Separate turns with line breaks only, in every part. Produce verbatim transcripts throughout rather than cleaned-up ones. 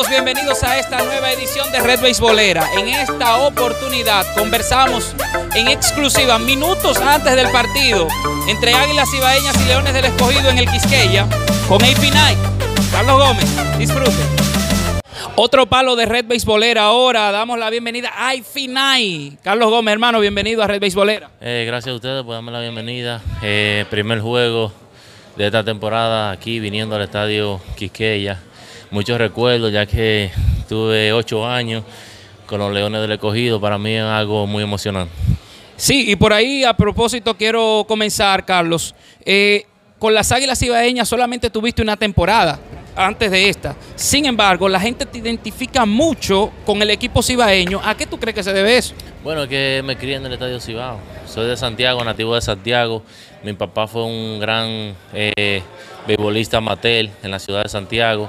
amigos, bienvenidos a esta nueva edición de Red Beisbolera. En esta oportunidad conversamos en exclusiva minutos antes del partido entre Águilas Cibaeñas y Leones del Escogido en el Quisqueya con A P nueve. Carlos Gómez, disfruten. Otro palo de Red Beisbolera. Ahora damos la bienvenida a A P nueve. Carlos Gómez, hermano, bienvenido a Red Beisbolera.
Eh, gracias a ustedes por darme la bienvenida. Eh, primer juego de esta temporada aquí viniendo al estadio Quisqueya. Muchos recuerdos, ya que tuve ocho años con los Leones del Escogido. Para mí es algo muy emocionante.
Sí, y por ahí a propósito quiero comenzar, Carlos. Eh, con las Águilas Cibaeñas solamente tuviste una temporada antes de esta. Sin embargo, la gente te identifica mucho con el equipo cibaeño. ¿A qué tú crees que se debe eso?
Bueno, es que me crié en el estadio Cibao. Soy de Santiago, nativo de Santiago. Mi papá fue un gran eh, beisbolista amateur en la ciudad de Santiago.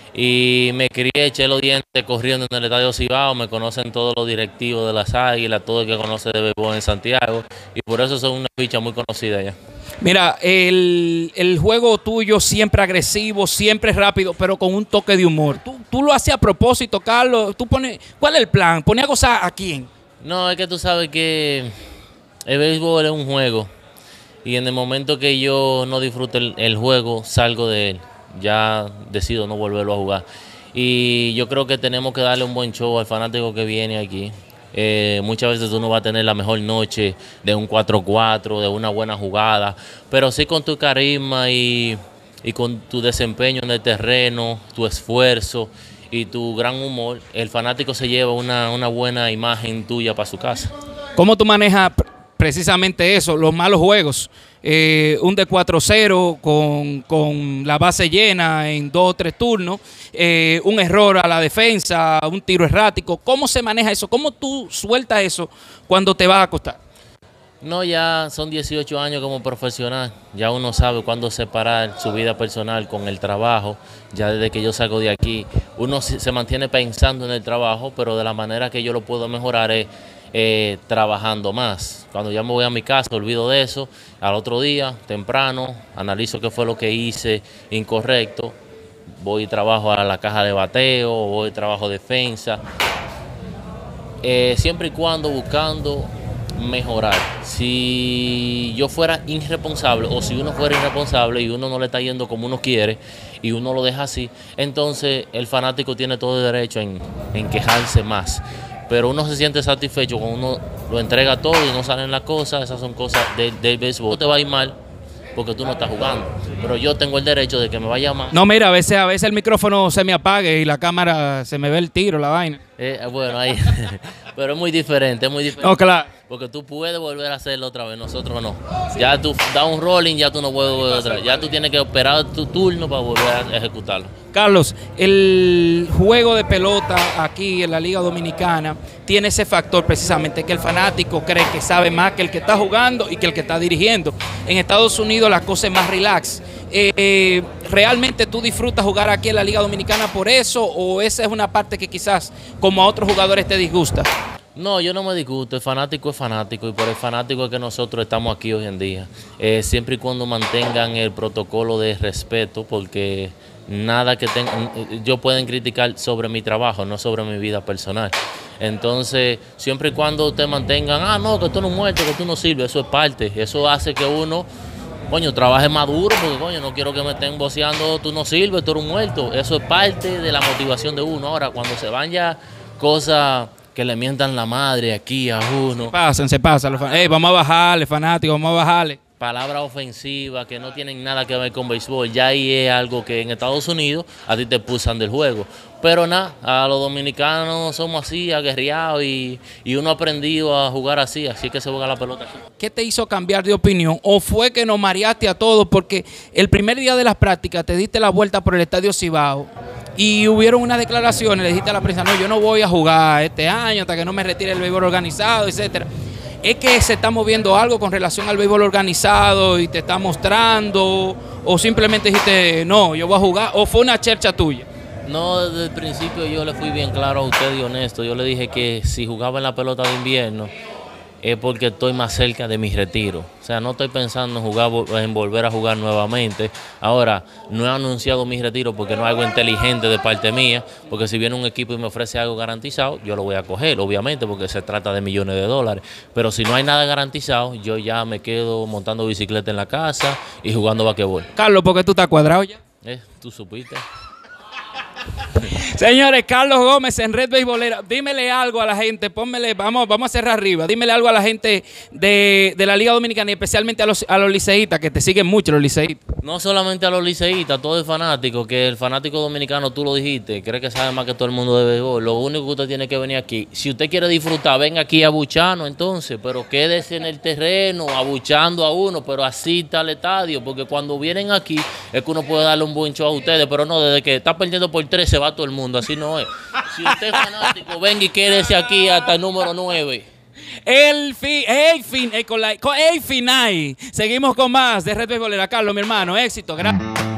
Y me crié, eché los dientes corriendo en el estadio Cibao. Me conocen todos los directivos de las Águilas, todo el que conoce de béisbol en Santiago. Y por eso son una ficha muy conocida allá.
Mira, el, el juego tuyo siempre agresivo, siempre rápido, pero con un toque de humor. ¿Tú, tú lo haces a propósito, Carlos? ¿Tú pones, ¿Cuál es el plan? ¿Pones a gozar a quién?
No, es que tú sabes que el béisbol es un juego. Y en el momento que yo no disfrute el, el juego, salgo de él. Ya decido no volverlo a jugar. Y yo creo que tenemos que darle un buen show al fanático que viene aquí. Eh, muchas veces tú no vas a tener la mejor noche de un cuatro cuatro, de una buena jugada, pero sí con tu carisma y, y con tu desempeño en el terreno, tu esfuerzo y tu gran humor, el fanático se lleva una, una buena imagen tuya para su casa.
¿Cómo tú manejas precisamente eso, los malos juegos? Eh, un de cuatro cero con, con la base llena en dos o tres turnos, eh, un error a la defensa, un tiro errático. ¿Cómo se maneja eso? ¿Cómo tú sueltas eso cuando te vas a acostar?
No, ya son dieciocho años como profesional, ya uno sabe cuándo separar su vida personal con el trabajo. Ya desde que yo salgo de aquí, uno se mantiene pensando en el trabajo, pero de la manera que yo lo puedo mejorar es Eh, trabajando más. Cuando ya me voy a mi casa, olvido de eso. Al otro día, temprano, analizo qué fue lo que hice incorrecto. Voy y trabajo a la caja de bateo, voy y trabajo defensa. Eh, siempre y cuando buscando mejorar. Si yo fuera irresponsable o si uno fuera irresponsable y uno no le está yendo como uno quiere y uno lo deja así, entonces el fanático tiene todo el derecho en, en quejarse más. Pero uno se siente satisfecho cuando uno lo entrega todo y no salen las cosas. Esas son cosas del de béisbol. No te va a ir mal porque tú no estás jugando, pero yo tengo el derecho de que me vaya mal.
No, mira, a veces, a veces el micrófono se me apague y la cámara se me ve el tiro, la vaina.
Eh, bueno, ahí, pero es muy diferente, es muy diferente.
No, claro.
Porque tú puedes volver a hacerlo otra vez, nosotros no. Ya tú das un rolling, ya tú no puedes volver otra vez. Ya tú tienes que esperar tu turno para volver a ejecutarlo.
Carlos, el juego de pelota aquí en la Liga Dominicana tiene ese factor precisamente que el fanático cree que sabe más que el que está jugando y que el que está dirigiendo. En Estados Unidos la cosa es más relax. Eh, ¿Realmente tú disfrutas jugar aquí en la Liga Dominicana por eso o esa es una parte que quizás como a otros jugadores te disgusta?
No, yo no me disgusto, el fanático es fanático y por el fanático es que nosotros estamos aquí hoy en día. Eh, siempre y cuando mantengan el protocolo de respeto, porque nada que tengan, ellos pueden criticar sobre mi trabajo, no sobre mi vida personal. Entonces, siempre y cuando te mantengan, ah, no, que tú no muerto, que tú no sirves, eso es parte, eso hace que uno, coño, trabaje más duro, porque coño, no quiero que me estén voceando, tú no sirves, tú eres un muerto. Eso es parte de la motivación de uno. Ahora, cuando se van ya cosas que le mientan la madre aquí a uno.
Se pasan, se pasan. Hey, vamos a bajarle, fanáticos, vamos a bajarle.
Palabras ofensivas que no tienen nada que ver con béisbol. Ya ahí es algo que en Estados Unidos a ti te expulsan del juego. Pero nada, a los dominicanos somos así, aguerriados y, y uno ha aprendido a jugar así, así que se juega la pelota así.
¿Qué te hizo cambiar de opinión? ¿O fue que nos mareaste a todos? Porque el primer día de las prácticas te diste la vuelta por el estadio Cibao y hubieron unas declaraciones, le dijiste a la prensa, no, yo no voy a jugar este año hasta que no me retire el béisbol organizado, etcétera. ¿Es que se está moviendo algo con relación al béisbol organizado y te está mostrando? ¿O simplemente dijiste, no, yo voy a jugar? ¿O fue una chercha tuya?
No, desde el principio yo le fui bien claro a usted y honesto. Yo le dije que si jugaba en la pelota de invierno, es porque estoy más cerca de mi retiro. O sea, no estoy pensando en jugar, en volver a jugar nuevamente. Ahora, no he anunciado mi retiro porque no es algo inteligente de parte mía, porque si viene un equipo y me ofrece algo garantizado, yo lo voy a coger, obviamente, porque se trata de millones de dólares. Pero si no hay nada garantizado, yo ya me quedo montando bicicleta en la casa y jugando basquetbol.
Carlos, ¿por qué tú estás cuadrado ya?
Eh, ¿Tú supiste?
Señores, Carlos Gómez en Red Beisbolera. Dímele algo a la gente, pónmele, vamos, vamos a cerrar arriba. Dímele algo a la gente de, de la Liga Dominicana y especialmente a los, a los liceístas, que te siguen mucho los liceístas.
No solamente a los liceístas, todo el fanático, que el fanático dominicano, tú lo dijiste, cree que sabe más que todo el mundo de béisbol. Lo único que usted tiene que venir aquí, si usted quiere disfrutar, venga aquí a Buchano entonces, pero quédese en el terreno, abuchando a uno, pero asista al estadio, porque cuando vienen aquí es que uno puede darle un buen show a ustedes, pero no, desde que está perdiendo por tres se va todo el mundo, así no es. Si usted es fanático, venga y quédese aquí hasta el número nueve.
El fin, el fin, el, con la, con el final. Seguimos con más de Red Beisbolera. Carlos, mi hermano, éxito. Gracias.